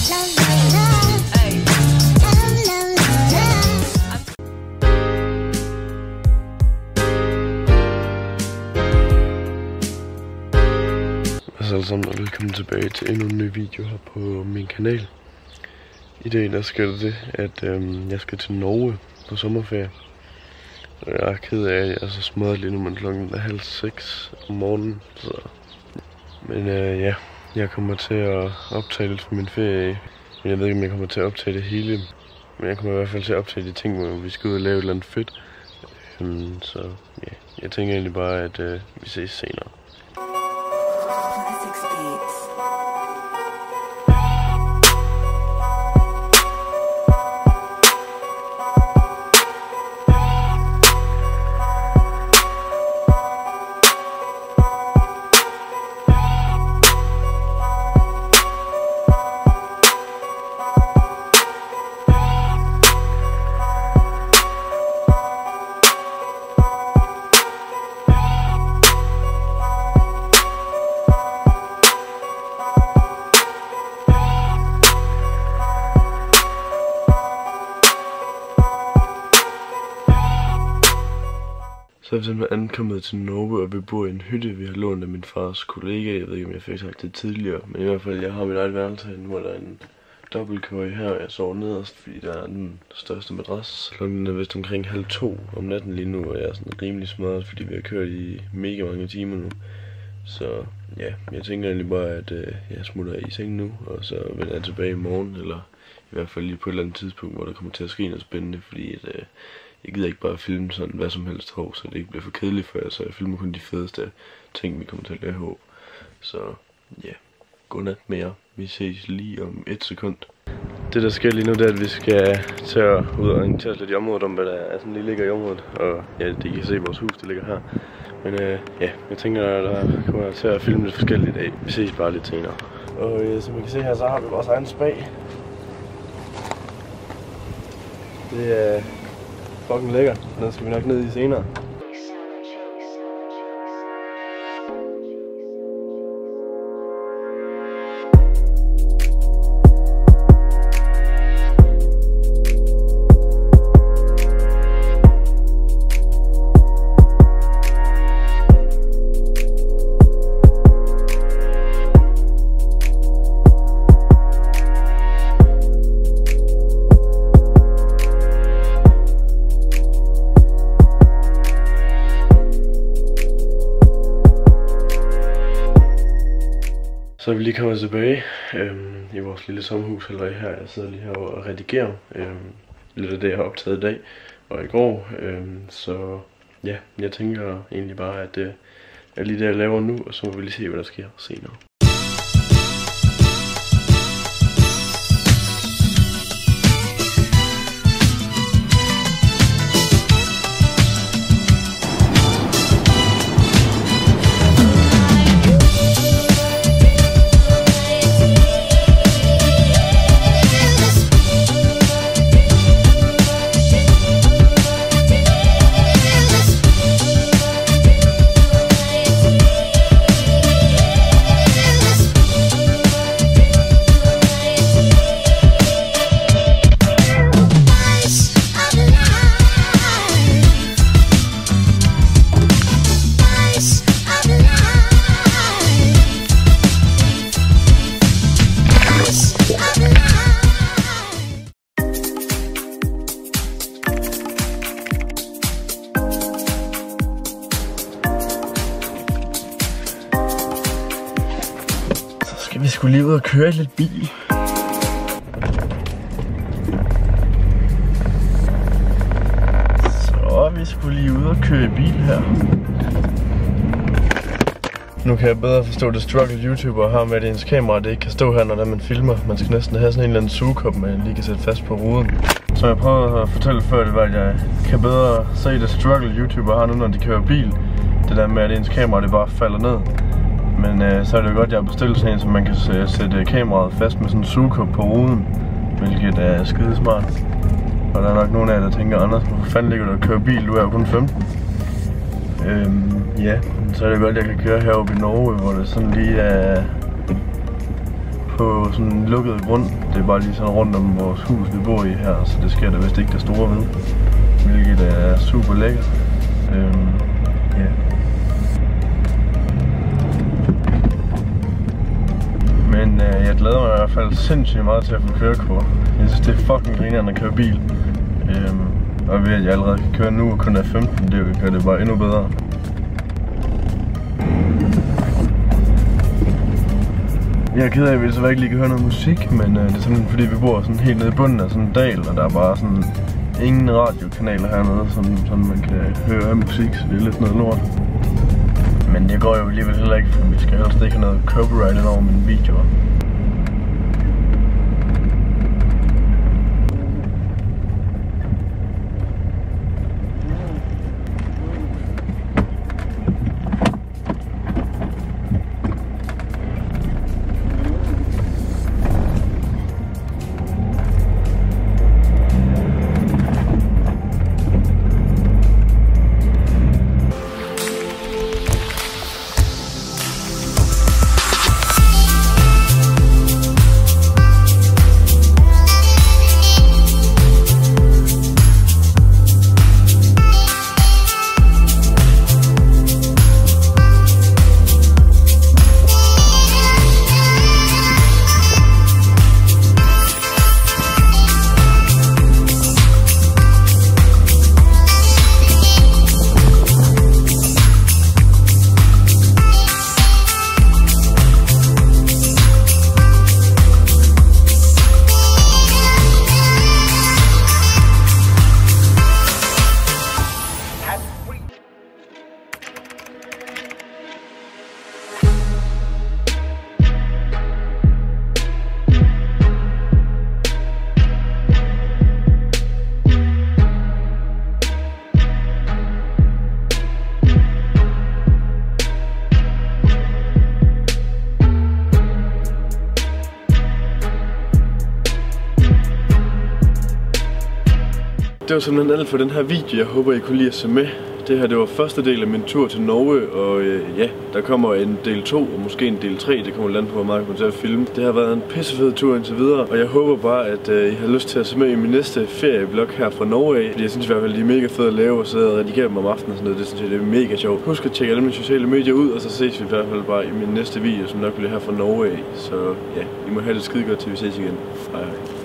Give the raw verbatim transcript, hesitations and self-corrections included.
Alle sammen, og velkommen tilbage til endnu en ny video her på min kanal. I dag der sker det, at øhm, jeg skal til Norge på sommerferie. Så jeg er ked af, at jeg er så smadret lige nu, men klokken er halv seks om morgenen. Så. Men øh, ja, jeg kommer til at optage lidt fra min ferie. Men jeg ved ikke, om jeg kommer til at optage det hele. Men jeg kommer i hvert fald til at optage de ting, hvor vi skal ud og lave et eller andet fedt. Øhm, så ja, jeg tænker egentlig bare, at øh, vi ses senere. Så er vi simpelthen ankommet til Norge, og vi bor i en hytte, vi har lånt af min fars kollega. Jeg ved ikke, om jeg fik sagt det tidligere, men i hvert fald, jeg har mit eget værelse herinde, hvor der er en dobbeltkøje her, og jeg sover nederst, fordi der er den største madras. Klokken er vist omkring halv to om natten lige nu, og jeg er sådan rimelig smadret, fordi vi har kørt i mega mange timer nu. Så ja, jeg tænker egentlig bare, at øh, jeg smutter i seng nu, og så vender jeg tilbage i morgen, eller i hvert fald lige på et eller andet tidspunkt, hvor der kommer til at ske noget spændende, fordi at, øh, jeg gider ikke bare filme sådan hvad som helst hår, så det ikke bliver for kedeligt for jer, så jeg filmer kun de fedeste ting, vi kommer til at lave. Så ja, yeah. Godnat med jer. Vi ses lige om et sekund. Det der sker lige nu, det er, at vi skal tage ud og orientere os lidt i området om, hvad der er sådan lige ligger i området. Og ja, det I kan se vores hus, det ligger her. Men øh, ja, jeg tænker, at der kommer til at filme lidt forskelligt i dag. Vi ses bare lidt senere. Og øh, som I kan se her, så har vi vores egen spag. Det er fucking lækker. Den skal vi nok ned i senere. Så er vi lige kommet tilbage øhm, i vores lille sommerhus allerede her. Jeg sidder lige her og redigerer øhm, lidt af det, jeg har optaget i dag og i går. Øhm, så ja, jeg tænker egentlig bare, at det er lige det, jeg laver nu, og så må vi lige se, hvad der sker senere. Vi skulle lige ud og køre lidt bil. Så vi skulle lige ud og køre bil her. Nu kan jeg bedre forstå det struggle YouTuber har med, at ens kamera det ikke kan stå her, når man filmer. Man skal næsten have sådan en eller anden sugekop, man lige kan sætte fast på ruden. Så jeg prøvede at fortælle før, det var, at jeg kan bedre se det struggle YouTuber har nu, når de kører bil. Det der med, at ens kamera det bare falder ned. Men øh, så er det jo godt, at jeg har bestilt sådan en, så man kan sætte kameraet fast med sådan en sugekop på ruden, hvilket er skide smart. Og der er nok nogen af jer, der tænker, Anders, hvorfor fanden ligger du og kører bil? Du er jo kun femten. Øhm, ja, så er det godt, at jeg kan køre heroppe i Norge, hvor det sådan lige er på på sådan en lukket grund. Det er bare lige sådan rundt om vores hus, vi bor i her, så det sker der vist ikke det store ved. Hvilket er super lækkert. Øhm, ja. Men øh, jeg glæder mig i hvert fald sindssygt meget til at få kørekort. Jeg synes, det er fucking grinerende at køre bil. Øhm, og ved at jeg allerede kan køre nu og kun er femten, det gør det bare endnu bedre. Jeg er ked af, at vi desværre ikke lige kan høre noget musik, men øh, det er simpelthen fordi, vi bor sådan helt nede i bunden af sådan en dal, og der er bare sådan ingen radiokanaler hernede, sådan, sådan man kan høre musik, så det er lidt noget lort. Men det går jo alligevel heller ikke, for vi skal helst ikke have noget copyright ind over mine videoer. Det var simpelthen alt for den her video. Jeg håber, I kunne lide at se med. Det her det var første del af min tur til Norge, og øh, ja, der kommer en del to og måske en del tre. Det kommer land på, hvor meget jeg kommer til at filme. Det har været en pissefed tur indtil videre, og jeg håber bare, at øh, I har lyst til at se med i min næste ferieblog her fra Norge af. Fordi jeg synes i hvert fald, de er mega fede at lave og sidde og redigere dem om aftenen og sådan noget. Det synes jeg, det er mega sjovt. Husk at tjekke alle mine sociale medier ud, og så ses vi i hvert fald bare i min næste video, som nok bliver her fra Norge af. Så ja, I må have det skide godt, til vi ses igen. Hej hej.